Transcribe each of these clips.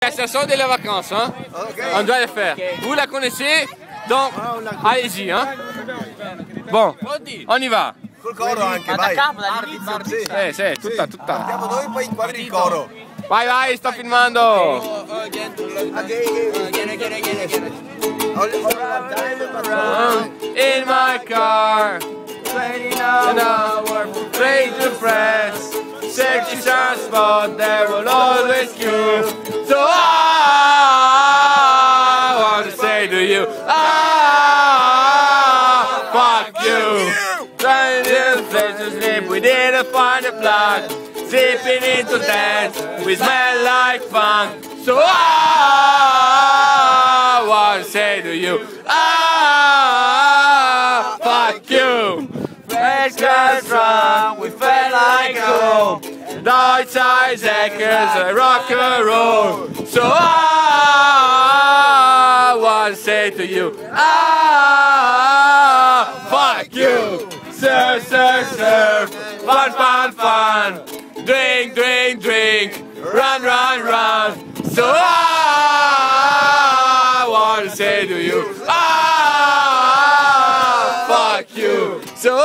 Ça sort de les vacances, hein. On doit le faire. Vous la connaissez, donc allez-y, hein. Bon, on y va. Col coro anche, vai. Sì, tutta. Andiamo noi, poi inquadri il coro. Vai, sto filmando. In my car, an hour, afraid to press. Searching some spot, there will always queue. So I want to say to you, fuck you. Trying to place to sleep, we didn't find a plug. Zipping into dance, we smell like funk. So I want to say to you, fuck you. Fresh guys drunk, we felt like home. Outside Zackers, rock and roll. So I want to say to you, fuck you. Surf, surf, surf, fun, fun, fun. Drink, drink, drink, run, run, run. So I want to say to you, fuck you. So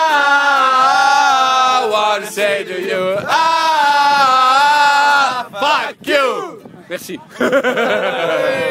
I want to say to you, fuck you. Merci.